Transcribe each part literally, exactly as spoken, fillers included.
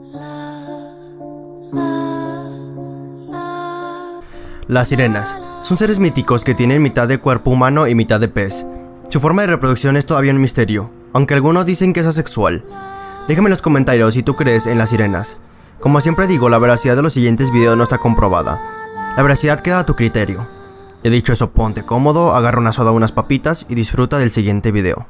Las sirenas son seres míticos que tienen mitad de cuerpo humano y mitad de pez. Su forma de reproducción es todavía un misterio, aunque algunos dicen que es asexual. Déjame en los comentarios si tú crees en las sirenas. Como siempre digo, la veracidad de los siguientes videos no está comprobada. La veracidad queda a tu criterio. He dicho eso, ponte cómodo, agarra una soda o unas papitas y disfruta del siguiente video.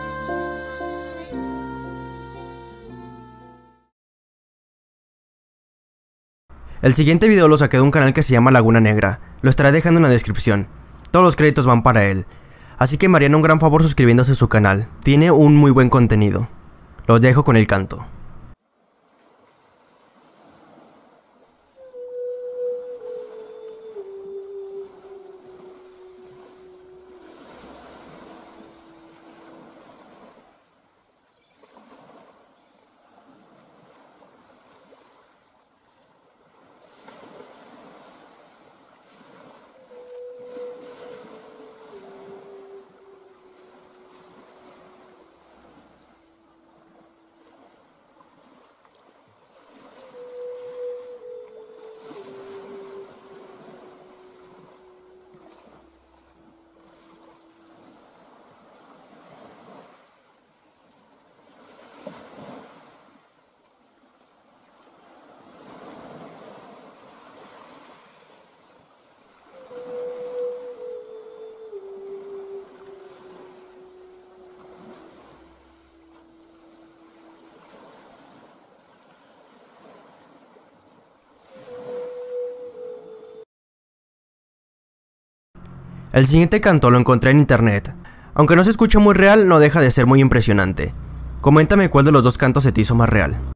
El siguiente video lo saqué de un canal que se llama Laguna Negra, lo estaré dejando en la descripción. Todos los créditos van para él, así que me harían un gran favor suscribiéndose a su canal, tiene un muy buen contenido. Los dejo con el canto. El siguiente canto lo encontré en internet. Aunque no se escucha muy real, no deja de ser muy impresionante. Coméntame cuál de los dos cantos se te hizo más real.